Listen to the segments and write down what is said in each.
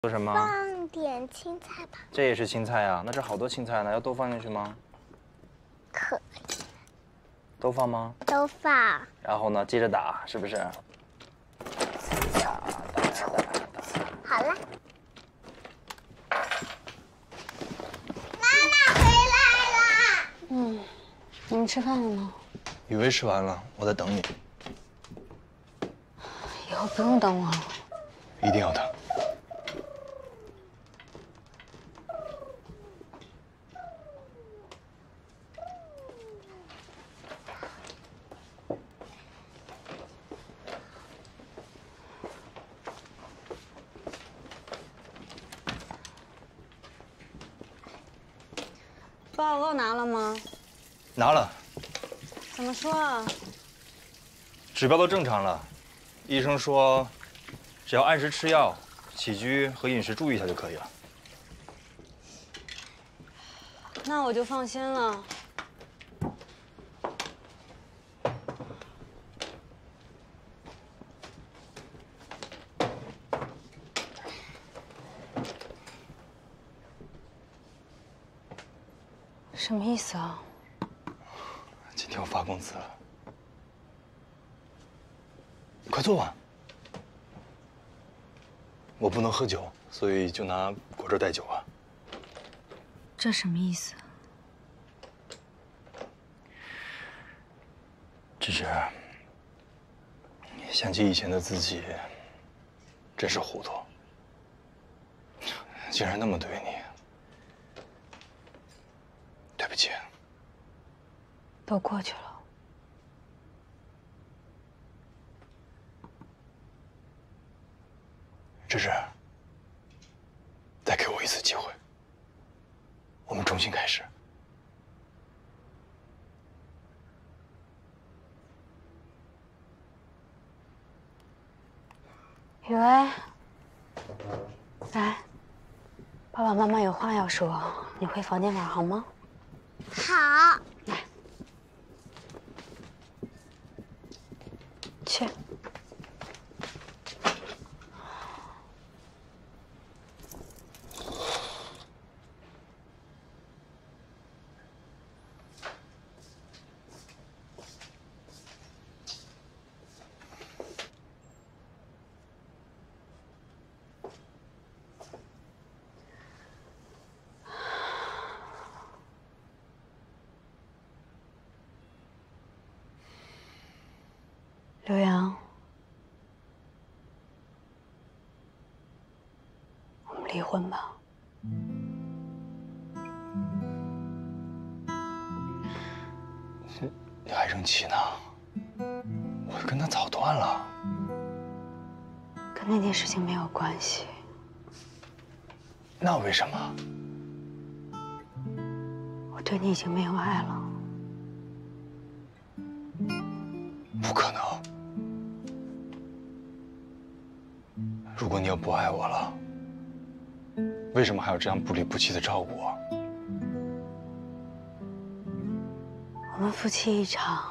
做什么？ 放点青菜吧。 这也是青菜啊？那这好多青菜呢，要都放进去吗？ 可以。 都放吗？ 都放。 然后呢，接着打，是不是？打。 好了。妈妈回来了。 你们吃饭了吗？ 雨薇吃完了，我在等你。 以后不用等我了。 一定要等。 报告拿了吗？ 拿了。 怎么说啊？ 指标都正常了，医生说，只要按时吃药，起居和饮食注意一下就可以了。 那我就放心了。什么意思啊？ 今天我发工资了，快坐吧。我不能喝酒，所以就拿果汁代酒啊。 这什么意思？ 只是想起以前的自己，真是糊涂，竟然那么对你。对不起。 都过去了。 芝芝，再给我一次机会，我们重新开始。 雨薇，来，爸爸妈妈有话要说，你回房间玩好吗？ 好。 来，去。刘洋，我们离婚吧。 你还生气呢？我跟他早断了。 跟那件事情没有关系。 那为什么？ 我对你已经没有爱了。 不可能！如果你要不爱我了，为什么还要这样不离不弃的照顾我？ 我们夫妻一场，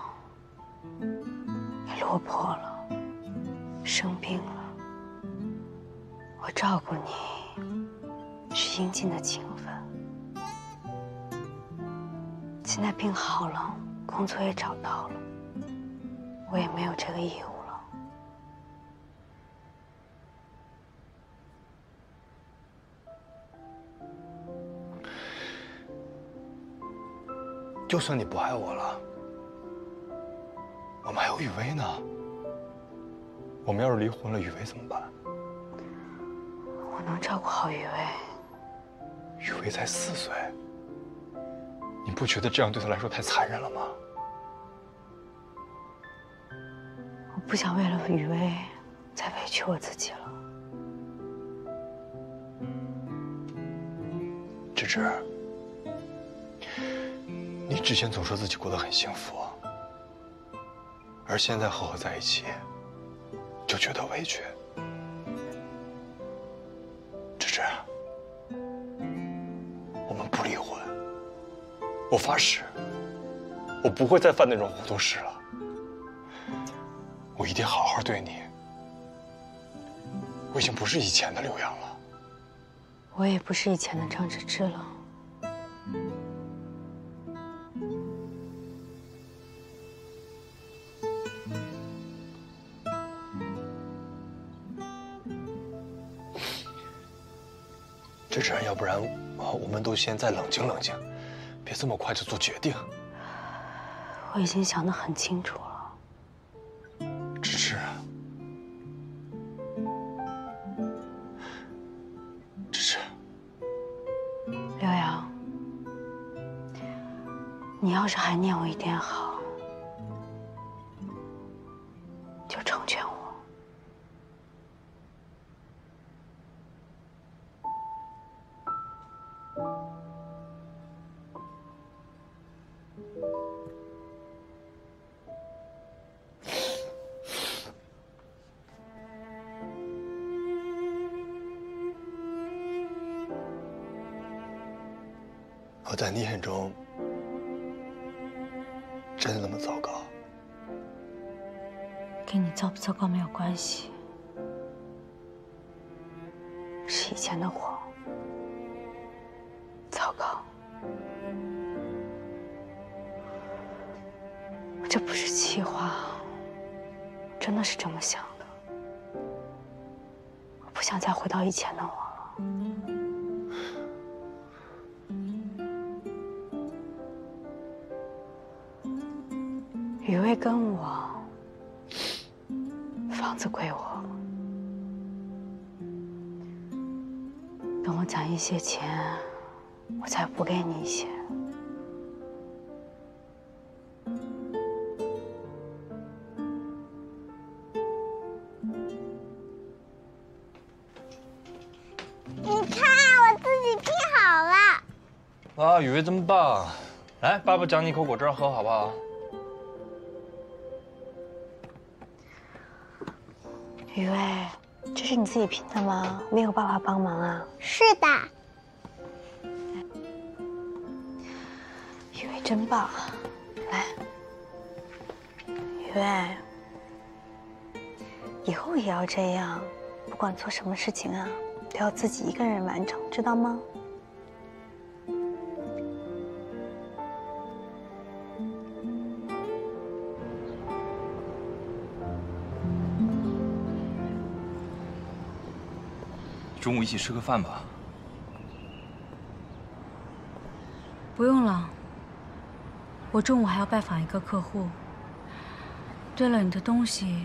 你落魄了，生病了，我照顾你是应尽的情分。现在病好了，工作也找到了，我也没有这个义务了。 就算你不爱我了，我们还有雨薇呢。我们要是离婚了，雨薇怎么办？ 我能照顾好雨薇。 雨薇才4岁，你不觉得这样对她来说太残忍了吗？ 我不想为了雨薇再委屈我自己了。 芝芝，你之前总说自己过得很幸福，而现在和我在一起，就觉得委屈。芝芝，我们不离婚，我发誓，我不会再犯那种糊涂事了。我一定好好对你。我已经不是以前的刘洋了。 我也不是以前的张芝芝了。 芝芝，要不然我们都先再冷静冷静，别这么快就做决定。 我已经想得很清楚了。 芝芝，芝芝， 刘洋，你要是还念我一点好，就成全我。 我在你眼中真的那么糟糕？ 跟你糟不糟糕没有关系，是以前的我糟糕。我这不是气话，真的是这么想的。我不想再回到以前的我了。雨薇跟我，房子归我。等我攒一些钱，我再补给你一些。 你看，我自己拼好了。 哇，雨薇真棒！来，爸爸奖你一口果汁喝，好不好？ 雨薇，这是你自己拼的吗？没有爸爸帮忙啊？ 是的。 雨薇真棒，来，雨薇，以后也要这样，不管做什么事情啊，都要自己一个人完成，知道吗？ 中午一起吃个饭吧。 不用了，我中午还要拜访一个客户。对了，你的东西，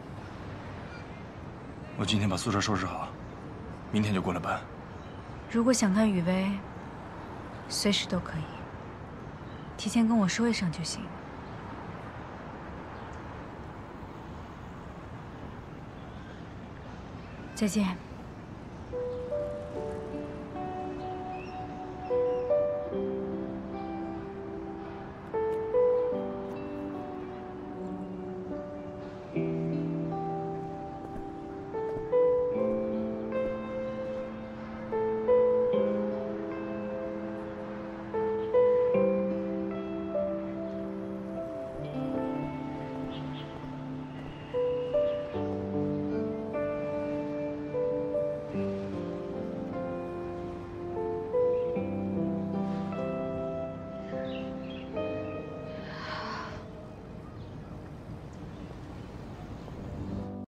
我今天把宿舍收拾好，明天就过来搬。 如果想看雨薇，随时都可以，提前跟我说一声就行。再见。